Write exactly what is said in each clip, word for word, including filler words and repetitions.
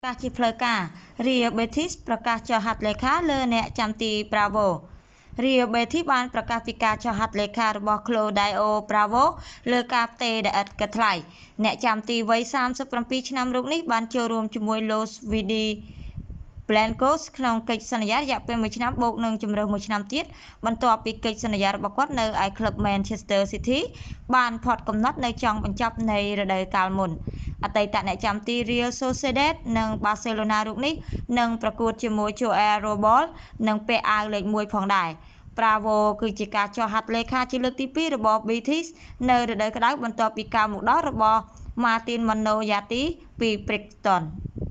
ការជាផ្លូវការ Real Betis ប្រកាសចុះហត្ថលេខាលើអ្នកចាំទី Bravo Real Betis បានប្រកាសពីការចុះហត្ថលេខារបស់ Claudio Bravo លើការផ្ទេរដែលឥតគិតថ្លៃអ្នកចាំទីវ័យសាមសិបប្រាំពីរឆ្នាំរូបនេះបានចូលរួមជាមួយ Los Blancos ក្នុងកិច្ចសន្យារយៈពេលមួយឆ្នាំបូកនឹងជម្រើសមួយឆ្នាំទៀតបន្ទាប់ពីកិច្ចសន្យារបស់គាត់នៅឯក្លឹប Manchester City បានផុតកំណត់នៅចុងបញ្ចប់នៃរដូវកាលមុនអតីតអ្នកចាំទី Real Sociedad និង Barcelona រូបនេះនឹងប្រកួតជាមួយ Joel Robles និងពាក់អាវលេខមួយផងដែរ Bravo គឺជាការចុះហត្ថលេខាជាលើកទីពីររបស់ Betis នៅរដូវក្តៅបន្ទាប់ពីការមកដល់របស់ Martin Manoyati ពី Brighton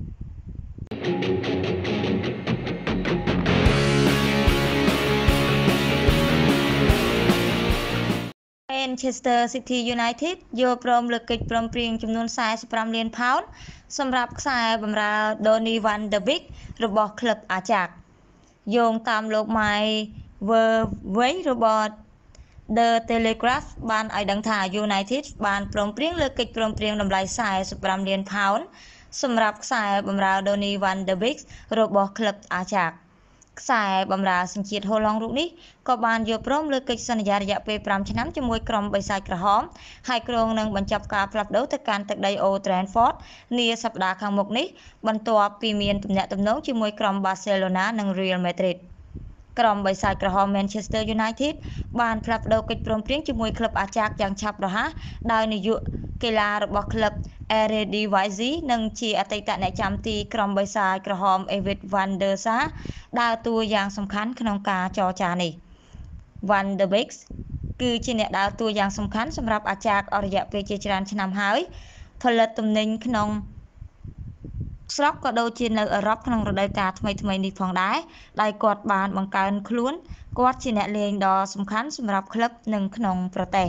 Manchester City United យល់ព្រមលើកិច្ចព្រមព្រៀងចំនួនសាមសិបប្រាំលានផោនសម្រាប់ខ្សែបម្រើ Donny van de Beek របស់ក្លឹប Ajax យោងតាមលោក Mike Verwey របស់ The Telegraph បានឲ្យដឹងថា United បានព្រមព្រៀងលើកិច្ចព្រមព្រៀងតម្លៃសាមសិបប្រាំលានផោនសម្រាប់ខ្សែបម្រើ Donny van de Beek របស់ក្លឹប Ajaxខ្សែបម្រើសញ្ជាតិហូឡង់រូបនេះក៏បានយល់ព្រមលើកិច្ចសន្យារយៈពេលប្រាំឆ្នាំជាមួយក្រុមបិសាចក្រហមហើយគ្រងនឹងបញ្ចប់ការផ្លាស់ប្ដូរទៅកាន់ទឹកដី Old Trafford នាសប្តាហ៍ខាងមុខនេះបន្ទាប់ពីមានទំនាក់ទំនងជាមួយក្រុម Barcelona និង Real Madrid ក្រុមបិសាចក្រហម Manchester United បានផ្លាស់ប្ដូរកិច្ចព្រមព្រៀងជាមួយក្លឹប Ajax យ៉ាងឆាប់រហ័សដោយនាយកកីឡារបស់ក្លឹប Eredivisie និងជាអតីតអ្នកចាំទីក្រុមបិសាចក្រហម David van der Sar ដើរតួយ៉ាងសំខាន់ក្នុងការចរចានេះ Van de Beek គឺជាអ្នកដើរតួយ៉ាងសំខាន់សម្រាប់ Ajax អស់រយៈពេលជាច្រើនឆ្នាំហើយផលិតទំនិញក្នុងស្រុកក៏ដូចជានៅអឺរ៉ុបក្នុងរដូវកាលថ្មីៗនេះផងដែរដោយគាត់បានបង្កើនខ្លួនគាត់ជាអ្នកលេងដ៏សំខាន់សម្រាប់ក្លឹបនិងក្នុងប្រទេស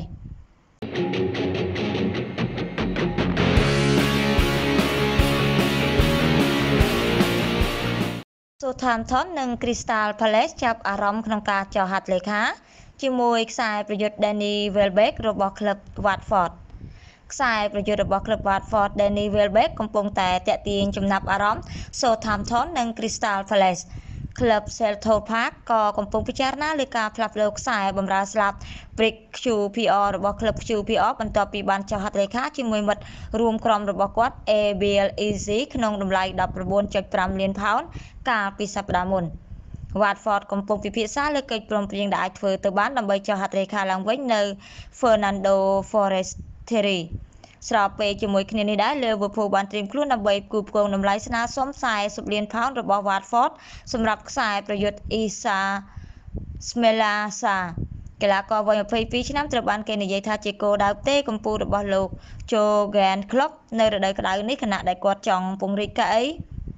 Southampton និង Crystal Palace ចាប់អារម្មណ៍ក្នុងការចុះហត្ថលេខាជាមួយខ្សែប្រយុទ្ធ Danny Welbeck របស់ក្លឹប Watford ខ្សែប្រយុទ្ធរបស់ក្លឹប Watford Danny Welbeck កំពុងតែទាក់ទាញចំណាប់អារម្មណ៍ Southampton និង Crystal Palace ក្លឹប Selhurst Park ក៏កំពុងពិចារណាលើការផ្លាស់ប្ដូរខ្សែបម្រើស្លាប់ Brick ខ្យូ ភី អរ របស់ក្លឹប ខ្យូ ភី អរ បន្ទាប់ពីបានចុះហត្ថលេខាជាមួយមិត្តរួមក្រុមរបស់គាត់ A B L E Z ក្នុងតម្លៃ ដប់ប្រាំបួនចុចប្រាំលានផោនកាលពីសប្តាហ៍មុន Watford កំពុងពិភាក្សាលើកិច្ចព្រមព្រៀងដែលអាចធ្វើទៅបានដើម្បីចុះហត្ថលេខាឡើងវិញនៅ Fernando Forestieri ស្របពេលជាមួយគ្នានេះដែរ Liverpool បានត្រៀមខ្លួនដើម្បីគូផ្គងតម្លៃស្នើសុំសាមសិបលានផោនរបស់ Watford សម្រាប់ខ្សែប្រយុទ្ធ Issa Smelasa កីឡាករវ័យម្ភៃពីរឆ្នាំត្រូវបានគេនិយាយថាជាគោលដៅផ្ទេរកំពូលរបស់លោក Jurgen Klopp នៅរដូវក្តៅនេះខណៈដែលគាត់ចង់ពង្រីកកៅអី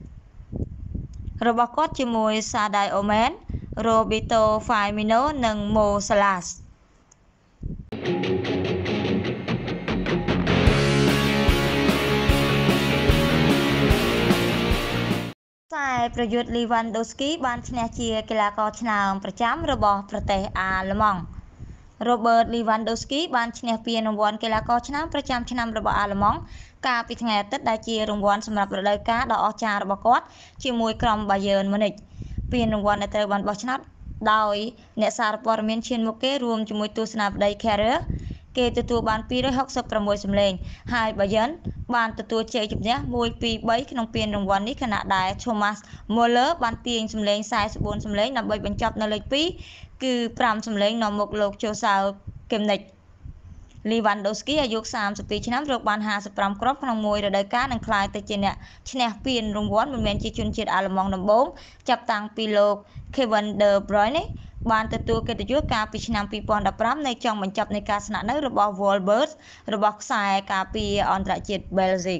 របស់គាត់ជាមួយ Sadio Mane, Roberto Firmino និង Mo Salah ខ្សែប្រយុទ្ធ Lewandowski បានឈ្នះជាកីឡាករឆ្នើមប្រចាំរបស់ប្រទេសអាល្លឺម៉ង់ Robert Lewandowski បានឈ្នះពានរង្វាន់កីឡាករឆ្នើមប្រចាំឆ្នាំរបស់អាល្លឺម៉ង់កាលពីថ្ងៃអាទិត្យដែលជារង្វាន់សម្រាប់រដូវកាលដ៏អស្ចារ្យរបស់គាត់ជាមួយក្រុម Bayern Munich ពានរង្វាន់ដែលត្រូវបានបោះឆ្នោតដោយអ្នកសារព័ត៌មានឈានមុខគេរួមជាមួយទស្សនាបតី Carrier គេទទួលបានពីររយហុកសិបប្រាំមួយសម្លេងហើយ Bayern បានទទួលជ័យជំនះមួយ ពីរ បីក្នុងពានរង្វាន់នេះខណៈដែល Thomas Muller បានទាញសម្លេងសាមសិបបួនសម្លេងដើម្បីបញ្ចប់នៅលេខពីរគឺប្រាំសម្លេងនាំមុខលោក Jose Kimmich Lewandowski អាយុសាមសិបពីរឆ្នាំរកបានហាសិបប្រាំគ្រាប់ក្នុងមួយរដូវកាលនិងក្លាយទៅជាអ្នកឈ្នះពានរង្វាន់មិនមែនជាជនជាតិអាល្លឺម៉ង់ដំបូងចាប់តាំងពីលោក Kevin De Bruyne បានទទួលកិត្តិយសកាលពីឆ្នាំពីរពាន់ដប់ប្រាំនៅចុងបញ្ចប់នៃការស្នាក់នៅរបស់ Wolves របស់ខ្សែការពារអន្តរជាតិ Belgium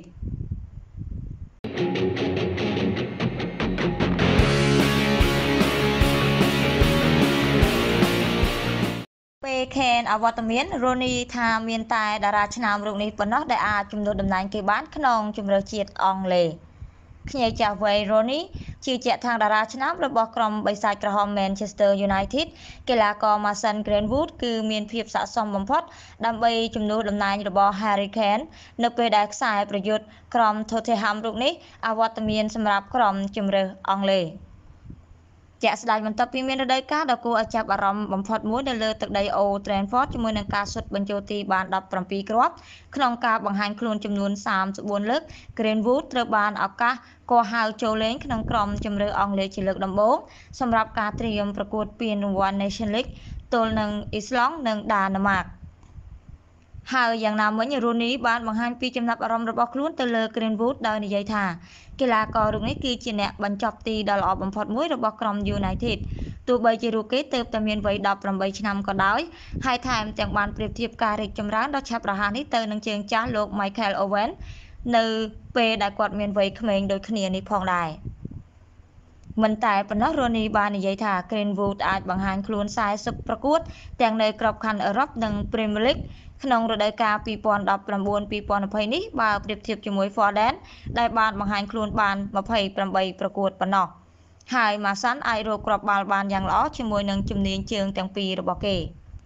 ពេល Kane អវត្តមាន Rooney ថាមានតែតារាឆ្នើមរូបនេះប៉ុណ្ណោះដែលអាចជំនួសតំណែងគេបានក្នុងជម្រើសជាតិអង់គ្លេសខ្ញែកចាស់វ័យ Rooney ជឿជាក់ថាតារាឆ្នាំរបស់ក្រុមបិសាចក្រហម Manchester United កីឡាករ Mason Greenwood គឺមានភាពស័ក្តិសមបំផុតដើម្បីជំនួសតំណែងរបស់ Harry Kane នៅពេលដែលខ្សែប្រយុទ្ធក្រុម Tottenham រូបនេះអវត្តមានសម្រាប់ក្រុមជម្រើសអង់គ្លេសជាក់ស្ដែងបន្ទាប់ពីមានរដូវកាលដ៏គួរឲ្យចាប់អារម្មណ៍បំផុតមួយនៅលើទឹកដី Old Trafford ជាមួយនឹងការស៊ុតបញ្ចូលទីបានដប់ប្រាំពីរគ្រាប់ក្នុងការបង្ហាញខ្លួនចំនួនសាមសិបបួនលើក Greenwood ត្រូវបានឱកាសក៏ហៅចូលលេងក្នុងក្រុមជម្រើសអង់គ្លេសជាលើកដំបូងសម្រាប់ការត្រៀមប្រកួតពានរង្វាន់ Nations League ទល់នឹងអ៊ីស្លង់និងដាណឺម៉ាកហើយយ៉ាងណាមិញ Rooney បានបង្ហាញពីចំណាប់អារម្មណ៍របស់ខ្លួនទៅលើ Greenwood ដោយនិយាយថាកីឡាកររូបនេះគឺជាអ្នកបញ្ចប់ទីដ៏ល្អបំផុតមួយរបស់ក្រុម United ទោះបីជារូបគេទើបតែមានវ័យដប់ប្រាំបីឆ្នាំក៏ដោយហើយថែមទាំងបានប្រៀបធៀបការរីកចម្រើនដ៏ឆាប់រហ័សនេះទៅនឹងជើងចាស់លោក Michael Owen នៅពេលដែលគាត់មានវ័យក្មេងដូចគ្នានេះផងដែរមិនតែប៉ុណ្ណោះ Rooney បាននិយាយថា Greenwood អាចបង្ហាញខ្លួនខ្សែសឹកប្រកួតទាំងនៅក្របខ័ណ្ឌអឺរ៉ុបនិង Premier League ក្នុងរដូវកាលពីរពាន់ដប់ប្រាំបួន ពីរពាន់ยี่สิบនេះបើប្រៀបធៀបជាមួយ Foden ដែលបានបង្ហាញខ្លួនបានยี่สิบแปดប្រកួតប៉ុណ្ណោះហើយ Mason អាចរកគ្រាប់បាល់បានយ៉ាងល្អជាមួយនឹងជំនាញជើងទាំងពីររបស់គេ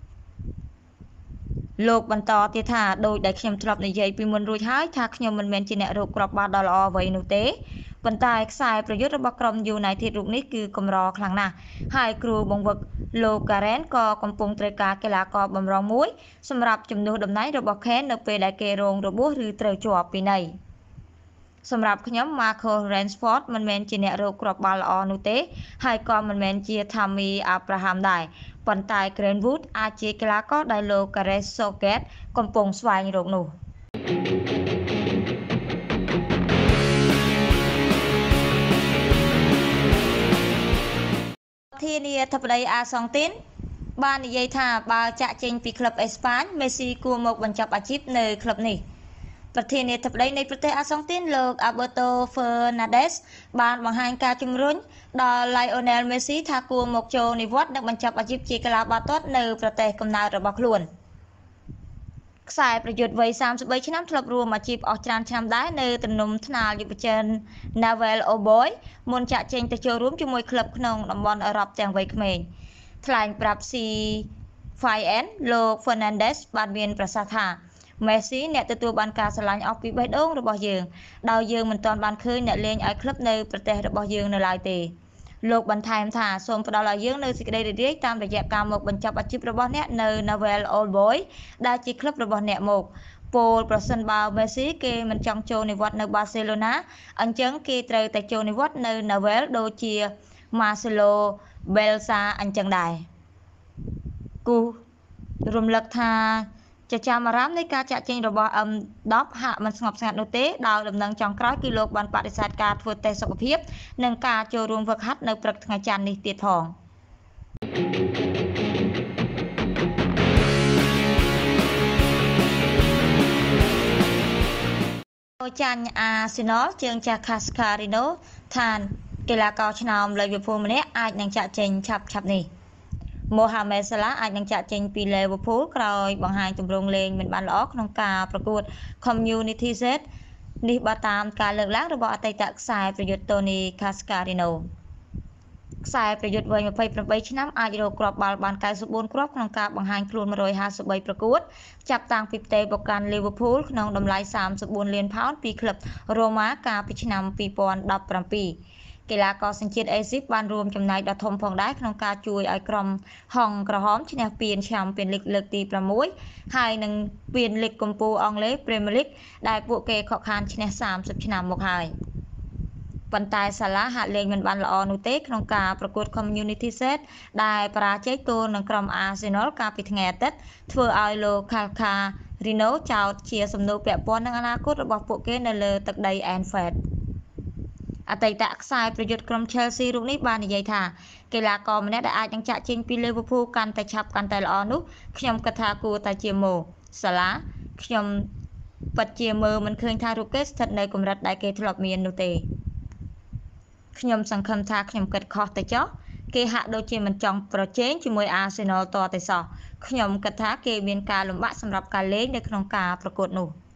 លោកបន្តទៀតថាដោយដែលខ្ញុំធ្លាប់និយាយពីមុនរួចហើយថាខ្ញុំមិនមែនជាអ្នករកគ្រាប់បាល់ដ៏ល្អអ្វីនោះទេប៉ុន្តែខ្សែប្រយុទ្ធរបស់ក្រុម United រូបនេះគឺកម្រខ្លាំងណាស់ហើយគ្រូបង្វឹកលោក Karen ក៏កំពុងត្រូវការកីឡាករបម្រុងមួយសម្រាប់ជំនួសតំណែងរបស់ Kane នៅពេលដែលគេរងរបួសឬត្រូវជាប់ពីនៃសម្រាប់ខ្ញុំ Marcus Rashford មិនមែនជាអ្នករកគ្រាប់បាល់ល្អនោះទេហើយក៏មិនមែនជា Tammy Abraham ដែរប៉ុន្តែ Greenwood អាចជាកីឡាករដែលលោក Gareth Southgate កំពុងស្វែងរកនោះធានាធិបតីអាសង់ទីនបាននិយាយថាបើចាក់ចេញពីក្លឹបអេស្ប៉ាញ Messi គួរមកបញ្ចប់អាជីពនៅក្លឹបនេះប្រធានាធិបតីនៃប្រទេសអាសង់ទីនលោក Alberto Fernandez បានបង្ហាញការជំរុញដល់ Lionel Messi ថាគួរមកចូលនិវត្តន៍និងបញ្ចប់អាជីពជាកីឡាបាល់ទាត់នៅប្រទេសកំណើតរបស់ខ្លួនខ្សែប្រយុទ្ធវ័យសាមសិបបីឆ្នាំធ្លាប់រួមអាជីពអស់ច្រើនឆ្នាំដែរនៅទំនុំថ្នាលយុវជន Newell's Old Boys មុនចាក់ចេញទៅចូលរួមជាមួយក្លឹបក្នុងតំបន់អឺរ៉ុបទាំងវ័យក្មេងថ្លែងប្រាប់ C five N លោក Fernandez បានមានប្រសាសន៍ថា Messi អ្នកទទួលបានការស្រឡាញ់អស់ពីបេះដូងរបស់យើងដោយយើងមិនទាន់បានឃើញអ្នកលេងឲ្យក្លឹបនៅប្រទេសរបស់យើងនៅឡើយទេលោកបន្ថែមថាសូមផ្ដល់ឲ្យយើងនូវសេចក្តីរីករាយតាមរយៈការមកបញ្ចប់អាជីពរបស់អ្នកនៅ Newell's Old Boys ដែលជាក្លឹបរបស់អ្នកមកពោលប្រសិនបើ Messi គេមិនចង់ចូលនិវត្តន៍នៅ Barcelona អញ្ចឹងគេត្រូវតែចូលនិវត្តន៍នៅ Newell's ដូចជា Marcelo Bielsa អញ្ចឹងដែរគូរំលឹកថាចចាមអារម្មណ៍នៃការចាក់ចេញរបស់ M ដប់ ហាក់មិនស្ងប់ស្ងាត់នោះទេដោយដំណឹងចុងក្រោយគឺលោកបានបដិសេធការធ្វើតេស្តសុខភាពនិងការចូលរួមហ្វឹកហាត់នៅព្រឹកថ្ងៃច័ន្ទនេះទៀតផងចាញ់ Arsenal ជើងចាស់ Cascarino ថាកីឡាករឆ្នើម Liverpool ម្នាក់អាចនឹងចាក់ចេញឆាប់ឆាប់នេះMohamed Salah អាចនឹងចាក់ចេញពី Liverpool ក្រោយបង្ហាញទម្រង់លេងមិនបានល្អក្នុងការប្រកួត Community Shield នេះបើតាមការលើកឡើងរបស់អតីតខ្សែប្រយុទ្ធ Tony Cascarino ខ្សែប្រយុទ្ធវ័យยี่สิบแปดឆ្នាំអាចរកគ្រាប់បាល់បានเก้าสิบสี่គ្រាប់ក្នុងការបង្ហាញខ្លួនone hundred fifty-threeប្រកួតចាប់តាំងពីផ្ទៃមកកាន់ Liverpool ក្នុងតម្លៃthirty-fourលានផោនពីក្លឹប Roma កាលពីឆ្នាំtwo thousand seventeenកីឡាករសញ្ជាតិអេស៊ីបបានរួមចំណែកដ៏ធំផងដែរក្នុងការជួយឲ្យក្រុមហង្សក្រហមឈ្នះពាន Champions League លើកទីsixហើយនឹងពានលីកកំពូលអង់គ្លេស Premier League ដែលពួកគេខកខានឈ្នះthirtyឆ្នាំមកហើយប៉ុន្តែសាឡាហាក់លេងមិនបានល្អនោះទេក្នុងការប្រកួត Community Shield ដែលបរាជ័យទល់នឹងក្រុម Arsenal កាលពីថ្ងៃអាទិត្យធ្វើឲ្យលោក Cascarino ចោទជាសំណួរពាក់ព័ន្ធនឹងអនាគតរបស់ពួកគេនៅលើទឹកដី Anfieldអតីតខ្សែប្រយុទ្ធក្រុម Chelsea រូបនេះបាននិយាយថាកីឡាករម្នាក់ដែលអាចនឹងចាក់ចេញពី Liverpool កាន់តែឆាប់កាន់តែល្អនោះខ្ញុំគិតថាគួរតែជា Mo Salah ខ្ញុំពិតជាមើលមិនឃើញថារូបគេស្ថិតនៅកម្រិតដែលគេធ្លាប់មាននោះទេខ្ញុំសង្ឃឹមថាខ្ញុំគិតខុសទៅចុះគេហាក់ដូចជាមិនចង់ប្រជែងជាមួយ Arsenal តតែសោះខ្ញុំគិតថាគេមានការលំបាកសម្រាប់ការលេងនៅក្នុងការប្រកួតនោះ